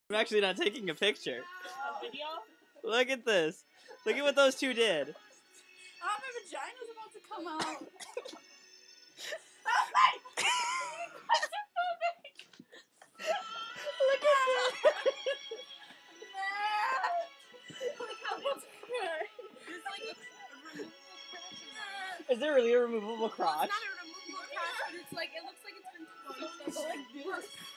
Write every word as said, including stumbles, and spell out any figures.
I'm actually not taking a picture. A video? Look at this. Look at what those two did. Oh, my vagina's about to come out. Oh my! Look at this. Look how it's There's like a removable crotch in there. Is there really a removable Well, crotch? it's not a removable crotch, but it's like, it looks like it's been sewn into like this.